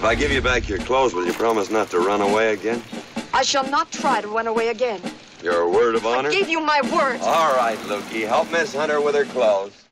If I give you back your clothes, will you promise not to run away again? I shall not try to run away again. Your word of honor? I gave you my word. All right, Lukey. Help Miss Hunter with her clothes.